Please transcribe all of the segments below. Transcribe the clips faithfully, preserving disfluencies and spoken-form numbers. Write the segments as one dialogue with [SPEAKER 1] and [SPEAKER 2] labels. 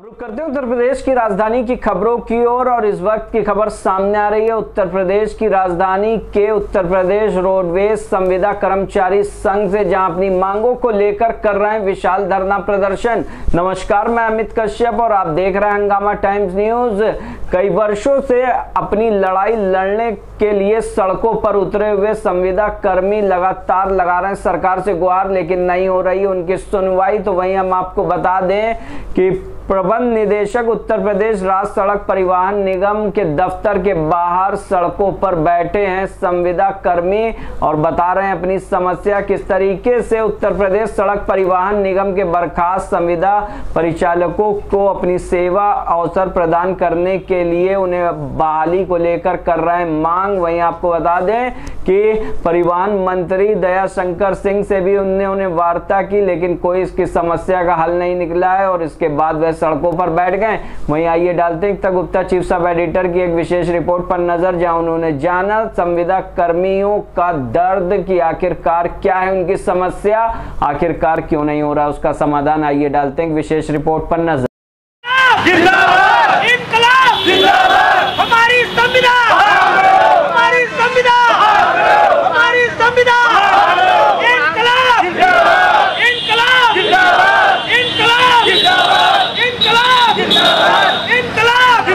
[SPEAKER 1] रुक करते हैं उत्तर प्रदेश की राजधानी की खबरों की ओर और इस वक्त की खबर सामने आ रही है उत्तर प्रदेश की राजधानी के उत्तर प्रदेश रोडवेज संविदा कर्मचारी संघ से, जहां अपनी मांगों को लेकर कर रहे हैं विशाल धरना प्रदर्शन। नमस्कार, मैं अमित कश्यप और आप देख रहे हैं हंगामा टाइम्स न्यूज। कई वर्षों से अपनी लड़ाई लड़ने के लिए सड़कों पर उतरे हुए संविदा कर्मी लगातार लगा रहे हैं सरकार से गुहार, लेकिन नहीं हो रही उनकी सुनवाई। तो वहीं हम आपको बता दें कि प्रबंध निदेशक उत्तर प्रदेश राज्य सड़क परिवहन निगम के दफ्तर के बाहर सड़कों पर बैठे हैं संविदा कर्मी और बता रहे हैं अपनी समस्या। किस तरीके से उत्तर प्रदेश सड़क परिवहन निगम के बर्खास्त संविदा परिचालकों को अपनी सेवा अवसर प्रदान करने के लिए उन्हें बहाली को लेकर कर रहे हैं मांग। वहीं आपको बता दें कि परिवहन मंत्री दया शंकर सिंह से भी उन्होंने उन्हें वार्ता की, लेकिन कोई इसकी समस्या का हल नहीं निकला है और इसके बाद वह सड़कों पर बैठ गए। वहीं आइए डालते हैं Ekta Gupta chief sub editor की एक विशेष रिपोर्ट पर नजर, जहां उन्होंने जाना संविदा कर्मियों का दर्द कि आखिरकार क्या है उनकी समस्या, आखिरकार क्यों नहीं हो रहा उसका समाधान। आइए डालते हैं विशेष रिपोर्ट पर नजर।
[SPEAKER 2] जिंदाबाद इंकलाब, जिंदाबाद हमारी संविदा, हमारी संविदा, हमारी संविदा, इंकलाब, इंकलाब, इंकलाब, इंकलाब, इंकलाब, इंकलाब,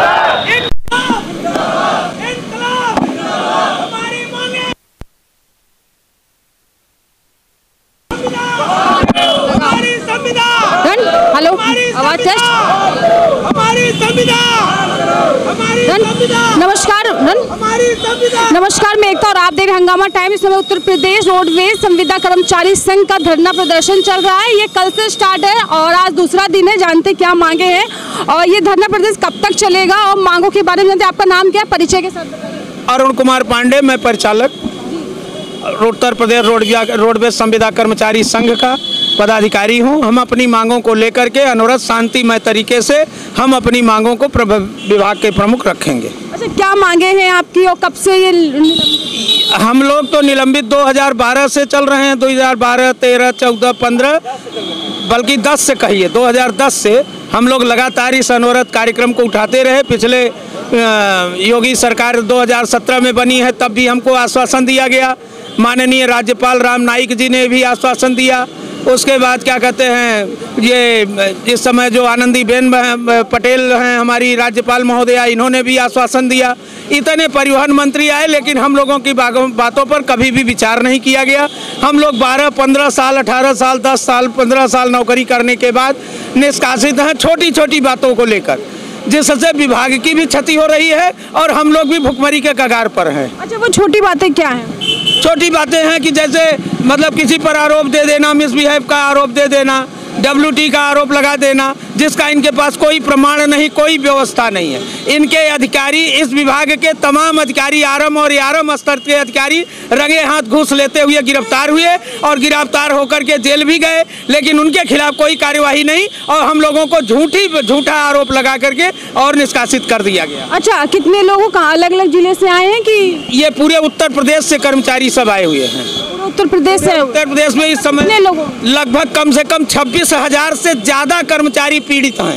[SPEAKER 2] इंकलाब, हमारी मांगे, हमारी संविदा।
[SPEAKER 3] हेलो, आवाज टेस्ट।
[SPEAKER 2] हमारी संविदा, हमारी संविदा,
[SPEAKER 3] नमस्कार
[SPEAKER 2] हमारी संविदा,
[SPEAKER 3] नमस्कार मैं एकता और आप देख रहे हैं हंगामा टाइम्स। इस समय उत्तर प्रदेश रोडवेज संविदा कर्मचारी संघ का धरना प्रदर्शन चल रहा है। ये कल से स्टार्ट है और आज दूसरा दिन है। जानते क्या मांगे हैं और ये धरना प्रदर्शन कब तक चलेगा और मांगों के बारे में जानते। आपका नाम क्या है, परिचय के साथ?
[SPEAKER 4] अरुण कुमार पांडे, मैं परिचालक उत्तर प्रदेश रोडवेज संविदा कर्मचारी संघ का पदाधिकारी हूं। हम अपनी मांगों को लेकर के अनवरत शांतिमय तरीके से हम अपनी मांगों को विभाग के प्रमुख रखेंगे।
[SPEAKER 3] अच्छा, क्या मांगे हैं आपकी और कब से ये?
[SPEAKER 4] हम लोग तो निलंबित दो हज़ार बारह से चल रहे हैं, दो हज़ार बारह, तेरह, चौदह, पंद्रह, बल्कि दस से कहिए दो हज़ार दस से हम लोग लगातार इस अनवरत कार्यक्रम को उठाते रहे। पिछले योगी सरकार दो हज़ार सत्रह में बनी है, तब भी हमको आश्वासन दिया गया। माननीय राज्यपाल राम नाईक जी ने भी आश्वासन दिया। उसके बाद क्या कहते हैं, ये इस समय जो आनंदीबेन पटेल हैं हमारी राज्यपाल महोदया, इन्होंने भी आश्वासन दिया। इतने परिवहन मंत्री आए, लेकिन हम लोगों की बातों पर कभी भी विचार नहीं किया गया। हम लोग बारह पंद्रह साल, अठारह साल, दस साल, पंद्रह साल नौकरी करने के बाद निष्कासित हैं छोटी छोटी बातों को लेकर, जिससे विभाग की भी क्षति हो रही है और हम लोग भी भुखमरी के कगार पर हैं।
[SPEAKER 3] अच्छा, वो छोटी बातें क्या हैं?
[SPEAKER 4] छोटी बातें हैं कि जैसे मतलब किसी पर आरोप दे देना, मिसबिहेव का आरोप दे देना, डब्ल्यूटी का आरोप लगा देना, जिसका इनके पास कोई प्रमाण नहीं, कोई व्यवस्था नहीं है। इनके अधिकारी, इस विभाग के तमाम अधिकारी, आरएम और एआरएम स्तर के अधिकारी रंगे हाथ घूस लेते हुए गिरफ्तार हुए और गिरफ्तार होकर के जेल भी गए, लेकिन उनके खिलाफ कोई कार्यवाही नहीं और हम लोगों को झूठी झूठा आरोप लगा करके और निष्कासित कर दिया गया।
[SPEAKER 3] अच्छा, कितने लोगों का अलग अलग जिले से आए हैं कि
[SPEAKER 4] ये पूरे उत्तर प्रदेश से कर्मचारी सब आए हुए हैं?
[SPEAKER 3] उत्तर प्रदेश से।
[SPEAKER 4] उत्तर प्रदेश में इस समय
[SPEAKER 3] लोगों
[SPEAKER 4] लगभग कम से कम छब्बीस हजार से ज्यादा कर्मचारी पीड़ित हैं।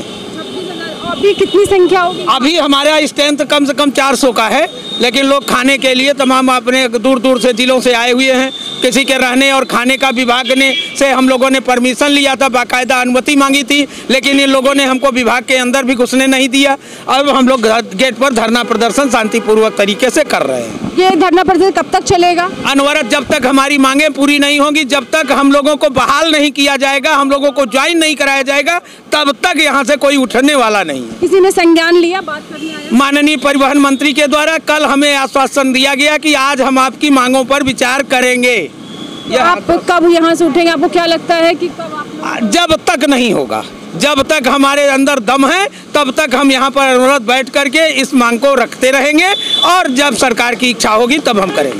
[SPEAKER 3] अभी कितनी संख्या होगी?
[SPEAKER 4] अभी हमारा स्ट्रेंथ कम से कम चार सौ का है, लेकिन लोग खाने के लिए तमाम अपने दूर दूर से जिलों से आए हुए हैं। किसी के रहने और खाने का विभाग ने से हम लोगों ने परमिशन लिया था, बाकायदा अनुमति मांगी थी, लेकिन इन लोगों ने हमको विभाग के अंदर भी घुसने नहीं दिया। अब हम लोग गेट पर धरना प्रदर्शन शांतिपूर्वक तरीके से कर रहे हैं।
[SPEAKER 3] ये धरना प्रदर्शन कब तक चलेगा?
[SPEAKER 4] अनवरत, जब तक हमारी मांगे पूरी नहीं होंगी, जब तक हम लोगों को बहाल नहीं किया जाएगा, हम लोगों को ज्वाइन नहीं कराया जाएगा, तब तक यहाँ से कोई उठने वाला नहीं।
[SPEAKER 3] किसी ने संज्ञान लिया, बात करने आया?
[SPEAKER 4] माननीय परिवहन मंत्री के द्वारा कल हमें आश्वासन दिया गया कि आज हम आपकी मांगों पर विचार करेंगे।
[SPEAKER 3] तो आप कब यहाँ से उठेंगे? आपको क्या लगता है कि कब आप?
[SPEAKER 4] जब तक नहीं होगा, जब तक हमारे अंदर दम है, तब तक हम यहाँ पर अनवरत बैठ करके इस मांग को रखते रहेंगे और जब सरकार की इच्छा होगी तब हम करेंगे।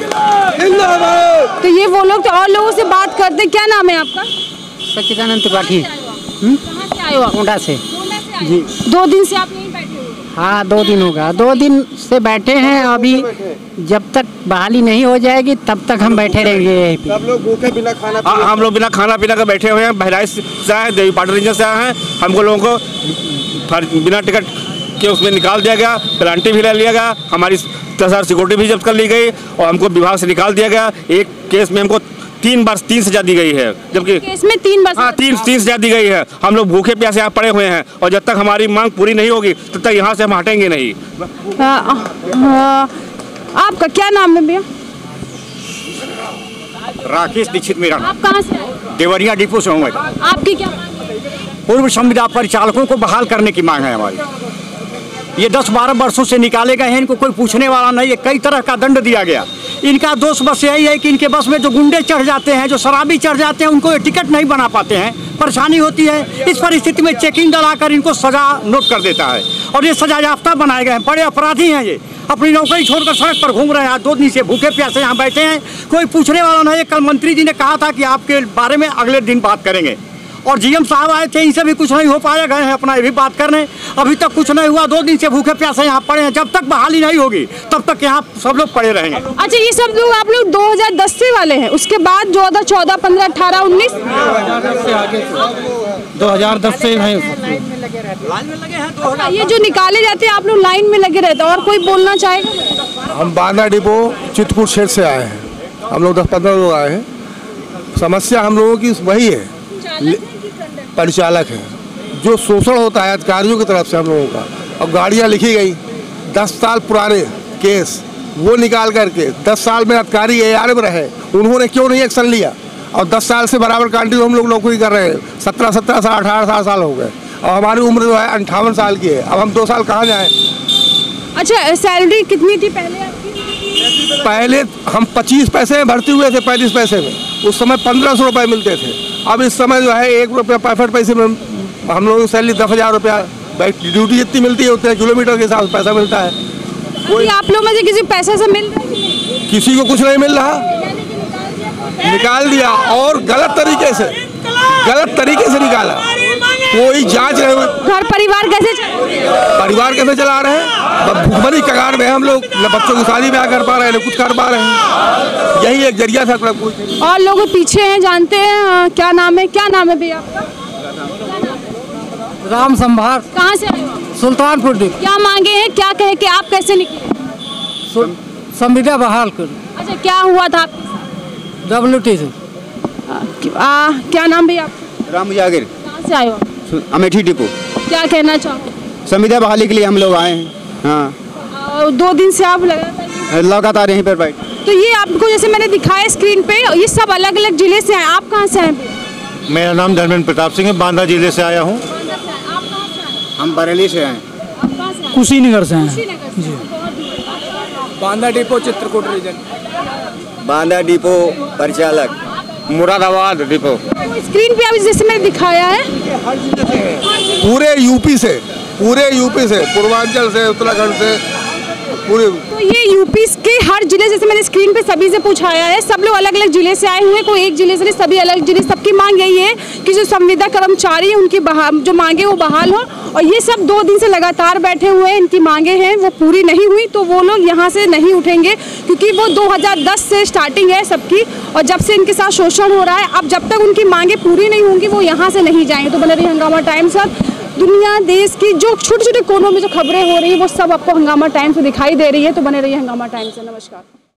[SPEAKER 3] तो ये वो लोग तो और लोगों से बात करते। क्या नाम है आपका?
[SPEAKER 5] सच्चिदानंद त्रिपाठी।
[SPEAKER 3] कहाँ से आए हो आप?
[SPEAKER 5] गोंडा से।
[SPEAKER 3] जी। दो दिन से आप यहीं बैठे हो?
[SPEAKER 5] हाँ, दो दिन होगा, दो दिन से बैठे हैं। अभी जब तक बहाली नहीं हो जाएगी तब तक हम बैठे रहेंगे यहीं पे।
[SPEAKER 6] सब लोग भूखे बिना खाना
[SPEAKER 7] हाँ, हम लोग बिना खाना पीना का बैठे हुए हैं। बहराइच से आए, देवी पाटन रीजन से आए हैं। हमको लोगों को बिना टिकट के उसमें निकाल दिया गया, पेनल्टी भी ले लिया गया, हमारी दस हज़ार सिक्योरिटी भी जब्त कर ली गई और हमको विभाग से निकाल दिया गया। एक केस में हमको तीन बार तीन सजा दी गई है, जबकि
[SPEAKER 3] केस में तीन बार
[SPEAKER 7] हाँ तीन तीन सजा दी गई है। हम लोग भूखे प्यासे यहाँ पड़े हुए हैं और जब तक हमारी मांग पूरी नहीं होगी तब तक यहाँ से हम हटेंगे नहीं।
[SPEAKER 3] आ, आ, आपका क्या नाम है भैया?
[SPEAKER 8] राकेश दीक्षित मेरा नाम।
[SPEAKER 3] आप कहाँ से आए?
[SPEAKER 8] देवरिया डिपो से हूँ मैं।
[SPEAKER 3] आपकी क्या मांग है?
[SPEAKER 8] पूर्व संविदा परिचालकों को बहाल करने की मांग है हमारी। ये दस बारह वर्षों से निकाले गए हैं, इनको कोई पूछने वाला नहीं है। कई तरह का दंड दिया गया। इनका दोष बस यही है कि इनके बस में जो गुंडे चढ़ जाते हैं, जो शराबी चढ़ जाते हैं, उनको ये टिकट नहीं बना पाते हैं, परेशानी होती है। इस परिस्थिति में चेकिंग डलाकर इनको सजा नोट कर देता है और ये सजा याफ्ता बनाए गए हैं। बड़े अपराधी हैं ये, अपनी नौकरी छोड़कर सड़क पर घूम रहे हैं। दो दिन से भूखे प्यासे यहाँ बैठे हैं, कोई पूछने वाला नहीं है। कल मंत्री जी ने कहा था कि आपके बारे में अगले दिन बात करेंगे और जीएम साहब आए थे, इनसे भी कुछ नहीं हो पाया, गए हैं अपना ये भी बात करने, अभी तक कुछ नहीं हुआ। दो दिन से भूखे प्यासे यहाँ पड़े हैं। जब तक बहाली नहीं होगी तब तक यहाँ सब लोग पड़े रहेंगे।
[SPEAKER 3] अच्छा, ये सब लोग आप लोग दो हज़ार दस से वाले हैं, उसके बाद दो हज़ार चौदह, पंद्रह, अठारह, उन्नीस
[SPEAKER 4] दो हज़ार दस से हैं।
[SPEAKER 3] ये जो निकाले जाते हैं आप लोग लाइन में लगे रहते हैं। और कोई बोलना चाहेगा?
[SPEAKER 6] हम बांदा डिपो चित्रकूट क्षेत्र से आए हैं। हम लोग दस पंद्रह लोग आए हैं। समस्या हम लोगों की वही है, परिचालक है, जो शोषण होता है अधिकारियों की तरफ से हम लोगों का। अब गाड़ियाँ लिखी गई दस साल पुराने केस, वो निकाल करके दस साल में अधिकारी ए आर में रहे, उन्होंने क्यों नहीं एक्शन लिया? और दस साल से बराबर कंटिन्यू हम लोग नौकरी कर रहे हैं। सत्रह सत्रह साल अठारह साल साल हो गए और हमारी उम्र जो है अंठावन साल की है। अब हम दो साल कहाँ जाएँ?
[SPEAKER 3] अच्छा, सैलरी कितनी थी पहले आपकी?
[SPEAKER 6] पहले हम पच्चीस पैसे में भर्ती हुए थे, पैंतीस पैसे में। उस समय पंद्रह सौ रुपये मिलते थे। अब इस समय जो है एक रुपया पैंसठ पैसे में हम लोगों की सैलरी दस हज़ार रुपया, ड्यूटी जितनी मिलती है उतने किलोमीटर के हिसाब से पैसा मिलता है।
[SPEAKER 3] कोई आप लोग में से किसी पैसे से मिल रहा है?
[SPEAKER 6] किसी को कुछ नहीं मिल रहा, निकाल दिया और गलत तरीके से गलत तरीके से निकाला। कोई जांच नहीं हुई।
[SPEAKER 3] घर परिवार कैसे चला?
[SPEAKER 6] परिवार कैसे चला रहे हैं? भुखमरी कगार में हम लोग, न बच्चों की शादी ब्याह कर पा रहे हैं, न कुछ कर पा रहे हैं। यही एक जरिया था।
[SPEAKER 3] और लोग पीछे हैं, जानते हैं क्या नाम है? क्या नाम है भैया आपका?
[SPEAKER 5] राम संभार।
[SPEAKER 3] कहाँ से आए हो?
[SPEAKER 5] सुल्तानपुर डिपो।
[SPEAKER 3] क्या मांगे हैं? क्या कहे कि आप कैसे निकले?
[SPEAKER 5] संविदा बहाल कर।
[SPEAKER 3] अच्छा, क्या हुआ था आपके?
[SPEAKER 5] डब्ल्यू टी से।
[SPEAKER 3] आ, क्या नाम भैया आपका?
[SPEAKER 9] राम जागिर।
[SPEAKER 3] कहाँ से आए हो?
[SPEAKER 9] अमेठी डिपो।
[SPEAKER 3] क्या कहना चाहो?
[SPEAKER 9] संविदा बहाली के लिए हम लोग आए हैं। हाँ,
[SPEAKER 3] आ, दो दिन से आप लगातार
[SPEAKER 9] लगातार यहीं पर बैठ।
[SPEAKER 3] तो ये आपको जैसे मैंने दिखाया स्क्रीन पे, ये सब अलग अलग जिले से आए। आप कहाँ से आए?
[SPEAKER 10] मेरा नाम धर्मेंद्र प्रताप सिंह है, बांदा जिले से आया हूँ।
[SPEAKER 9] हम बरेली से आए।
[SPEAKER 5] कुशीनगर से आए।
[SPEAKER 4] Banda depot Chitrakoot region.
[SPEAKER 9] Banda depot परिचालक
[SPEAKER 7] मुरादाबाद डिपो।
[SPEAKER 3] स्क्रीन पे अभी जैसे मैंने दिखाया है,
[SPEAKER 6] पूरे यूपी से, पूरे यूपी से, पूर्वांचल से, उत्तराखंड से, पूरे।
[SPEAKER 3] तो ये यूपी के हर जिले, जैसे मैंने स्क्रीन पे सभी से पूछाया है, सब लोग अलग अलग जिले से आए हुए हैं। कोई एक जिले से नहीं, सभी अलग जिले। सबकी मांग यही है कि जो संविदा कर्मचारी है उनकी जो मांगे वो बहाल हो। और ये सब दो दिन से लगातार बैठे हुए हैं, इनकी मांगे हैं वो पूरी नहीं हुई तो वो लोग यहाँ से नहीं उठेंगे, क्योंकि वो दो हज़ार दस से स्टार्टिंग है सबकी और जब से इनके साथ शोषण हो रहा है। अब जब तक उनकी मांगे पूरी नहीं होंगी वो यहाँ से नहीं जाएंगे। तो बने रही हंगामा टाइम्स और दुनिया देश की जो छोटे छोटे कोनों में जो खबरें हो रही है वो सब आपको हंगामा टाइम्स से दिखाई दे रही है। तो बने रहिए हंगामा टाइम्स से। नमस्कार।